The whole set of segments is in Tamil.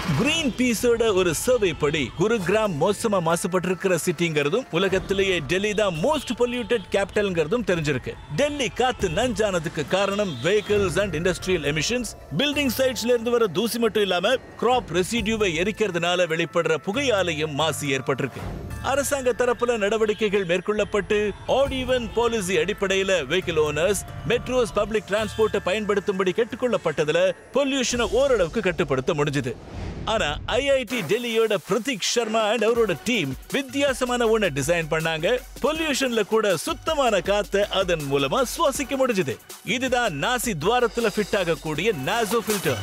கிரீன் பீஸோட ஒரு சர்வே படி குருகிராம் மோசமா மாசுபட்டிருக்கிற சிட்டிங்கிறதும் உலகத்திலேயே டெல்லி தான் மோஸ்ட் பொல்யூட்டட் கேபிட்டல்ங்கிறதும் தெரிஞ்சிருக்கு. டெல்லி காத்து நஞ்சானதுக்கு காரணம் vehicles and industrial emissions, building சைட்ஸ்ல இருந்து வர தூசி மட்டும் இல்லாம கிராப் ரெசிடியூவை எரிக்கிறதுனால வெளிப்படுற புகையாலையும் மாசு ஏற்பட்டிருக்கு. அரசாங்க தரப்புல நடவடிக்கைகள் மேற்கொள்ளப்பட்டு ஆட் ஈவன் பாலிசி அடிப்படையில வெஹிக்கிள் ஓனர்ஸ் மெட்ரோஸ் பப்ளிக் டிரான்ஸ்போர்ட்டை பயன்படுத்தும்படி கேட்டுக்கொள்ளப்பட்டதுல பொல்யூஷனை ஓரளவுக்கு கட்டுப்படுத்த முடிஞ்சது. ஆனா ஐஐடி டெல்லியோட பிரதீக் சர்மா அண்ட் அவரோட டீம் வித்தியாசமான ஒண்ண டிசைன் பண்ணாங்க. பொல்யூஷன்ல கூட சுத்தமான காத்தை அதன் மூலமா சுவாசிக்க முடிஞ்சது. இதுதான் நாசி துவாரத்துல ஃபிட் ஆகக்கூடிய நாசோ ஃபில்டர்.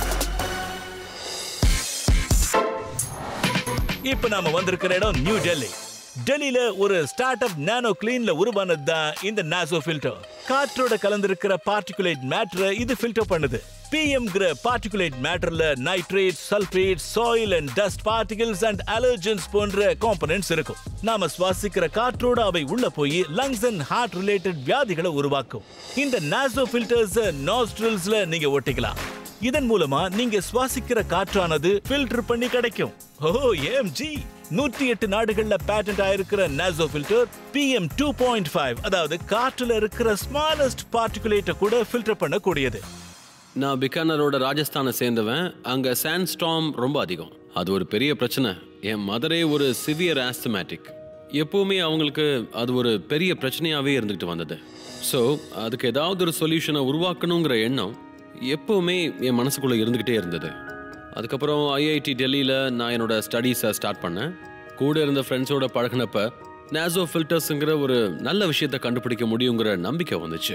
இப்ப நாம வந்திருக்கிற இடம் நியூ டெல்லி. டெல்லியில ஒரு ஸ்டார்ட் அப் நானோ கிளீன்ல உருவானது தான் இந்த நாசோ ஃபில்டர். காற்றோட கலந்திருக்கிற பார்ட்டிகுலேட் மேட்டரை இது ஃபில்டர் பண்ணுது. பிஎம்ங்கிற பார்ட்டிகுலேட் மேட்டர்ல nitrate, sulphate, soil and dust particles and allergens போன்ற காம்பனன்ட்ஸ் இருக்கும். நாம சுவாசிக்கிற காற்றோட அவை உள்ள போய் லங்ஸ் அண்ட் ஹார்ட் ரிலேட்டட் வியாதிகளை உருவாக்கும். இந்த நாசோ ஃபில்டர்ஸ் நாஸ்ட்ரில்ஸ்ல நீங்க ஒட்டிக்கலாம். இதன் மூலமா நீங்க சுவாசிக்கிற காற்றானது ஃபில்டர் பண்ணி கிடைக்கும். OMG 108 நாடுகள்ல பேட்டன்ட் ஆயிருக்கிற நாசோ ஃபில்டர் PM 2.5, அதாவது காற்றுல இருக்கிற ஸ்மாலஸ்ட் பார்ட்டிகுலேட்டை கூட ஃபில்டர் பண்ணக்கூடியது. நான் பிகானரோட ராஜஸ்தானை சேர்ந்தவன். அங்க சாண்ட் ஸ்டார்ம் ரொம்ப அதிகம். அது ஒரு பெரிய பிரச்சனை. என் மதரே ஒரு சிவியர் ஆஸ்தமேட்டிக். எப்பவுமே அவங்களுக்கு அது ஒரு பெரிய பிரச்சனையாவே இருந்துகிட்டு வந்தது. ஸோ அதுக்கு ஏதாவது ஒரு சொல்யூஷனை உருவாக்கணுங்கிற எண்ணம் எப்பவுமே என் மனசுக்குள்ள இருந்துகிட்டே இருந்தது. அதுக்கப்புறம் ஐஐடி டெல்லியில் நான் என்னோட ஸ்டடீஸை ஸ்டார்ட் பண்ணேன். கூட இருந்த ஃப்ரெண்ட்ஸோட பழகினப்ப நாசோ ஃபில்டர்ஸுங்கிற ஒரு நல்ல விஷயத்தை கண்டுபிடிக்க முடியுங்கிற நம்பிக்கை வந்துச்சு.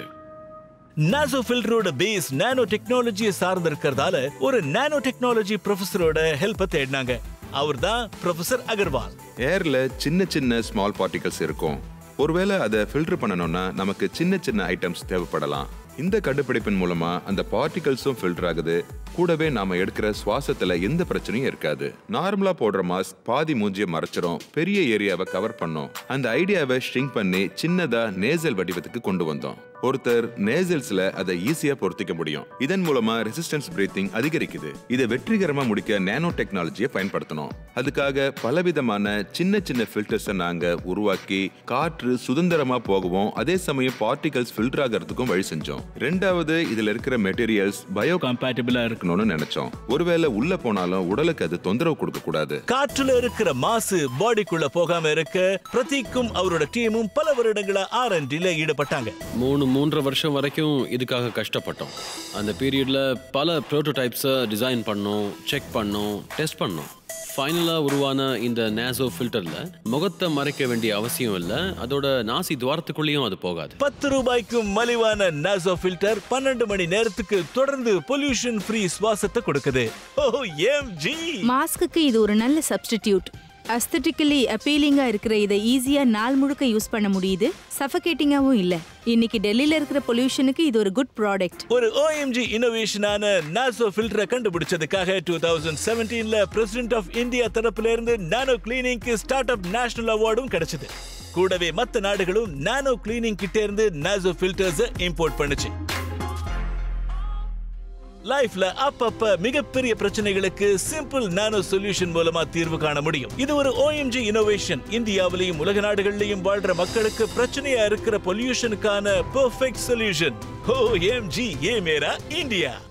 நாசோ ஃபில்டரோட பேஸ் நானோ டெக்னாலஜியை சார்ந்து இருக்கிறதால ஒரு நானோ டெக்னாலஜி ப்ரொஃபஸரோட ஹெல்ப்பை தேடினாங்க. அவர் தான் ப்ரொஃபசர் அகர்வால். ஏர்ல சின்ன சின்ன ஸ்மால் பார்ட்டிகல்ஸ் இருக்கும். ஒருவேளை அதை ஃபில்டர் பண்ணணும்னா நமக்கு சின்ன சின்ன ஐட்டம்ஸ் தேவைப்படலாம். இந்த கண்டுபிடிப்பின் மூலமா அந்த பார்ட்டிகல்ஸும் ஃபில்டர் ஆகுது. கூடவே நாம எடுக்கிற சுவாசத்துல எந்த பிரச்சனையும் இருக்காது. நார்மலா போடுற மாஸ்க் பாதி மூஞ்சியை மறைச்சிரும், பெரிய ஏரியாவை கவர் பண்ணும். அந்த ஐடியாவை ஷ்ரிங்க் பண்ணி சின்னதா நேசல் வடிவத்துக்கு கொண்டு வந்தோம். ஒருத்தர் நேசல்ஸ்ல அதை ஈஸியா பொருத்திக்க முடியும். இதன் மூலமா ரெசிஸ்டன்ஸ் பிரீத்திங் அதிகரிக்குது. இதை வெற்றிகரமா முடிக்க நானோ டெக்னாலஜியை பயன்படுத்தணும். அதுக்காக பலவிதமான சின்ன சின்ன ஃபில்டர்ஸை நாங்க உருவாக்கி காற்று சுதந்திரமா போகவும் அதே சமயம் பார்ட்டிகல்ஸ் ஃபில்டர் ஆகிறதுக்கும் வழி செஞ்சோம். ரெண்டாவது, இதுல இருக்கிற மெட்டீரியல்ஸ் பயோ கம்பேட்டிபிளா இருக்கணும்னு நினைச்சோம். ஒருவேளை உள்ள போனாலும் உடலுக்கு அது தொந்தரவு கொடுக்க கூடாது. காற்றுல இருக்கிற மாசு பாடிக்குள்ள போகாம இருக்க பிரதீக்கும் அவரோட டீமும் பல வருடங்களா R&Dல ஈடுபட்டாங்க. 3.5 வருஷம் வரைக்கும் இதுக்காக கஷ்டப்பட்டோம். அந்த பீரியட்ல பல ப்ரோட்டோடைப்ஸை டிசைன் பண்ணோம், செக் பண்ணோம், டெஸ்ட் பண்ணோம். ஃபைனலாக உருவான இந்த நாசோ ஃபில்டர்ல முகத்தை மறைக்க வேண்டிய அவசியம் இல்லை. அதோட நாசி துவாரத்துக்குள்ளேயும் அது போகாது. 10 ரூபாய்க்கும் மலிவான நாசோ ஃபில்டர் 12 மணி நேரத்துக்கு தொடர்ந்து பொல்யூஷன் ஃப்ரீ சுவாசத்தை கொடுக்குது. OMG! மாஸ்க்கு இது ஒரு நல்ல சப்ஸ்டிடியூட். அஸ்தட்டிக்கலி அப்பீலிங்கா இருக்கிற இதை ஈஸியா நாள் முழுக்க யூஸ் பண்ண முடியுது. சஃபகேட்டிங்காவும் இல்ல. இன்னைக்கு டெல்லியில இருக்கிற பொல்யூஷனுக்கு இது ஒரு குட் ப்ராடக்ட். ஒரு OMG இன்னோவேஷனான நாசோ ஃபில்டரை கண்டுபிடிச்சதுக்காக 2017ல பிரசிடென்ட் ஆஃப் இந்தியா தரப்புல இருந்து நானோ கிளீனிங்க்கு ஸ்டார்ட் அப் நேஷனல் அவார்டும் கிடைச்சது. கூடவே மற்ற நாடுகளும் நானோ கிளீனிங் கிட்ட இருந்து நாசோ ஃபில்டர்ஸ் இம்போர்ட் பண்ணுச்சு. லைஃப்ல அப்பப்ப மிகப்பெரிய பிரச்சனைகளுக்கு சிம்பிள் நானோ சொல்யூஷன் மூலமா தீர்வு காண முடியும். இது ஒரு OMG இன்னோவேஷன். இந்தியாவிலையும் உலக நாடுகளிலையும் வாழ்ற மக்களுக்கு பிரச்சனையா இருக்கிற பொல்யூஷனுக்கான பெர்ஃபெக்ட் சொல்யூஷன். OMG, ஏ மேரா இந்தியா.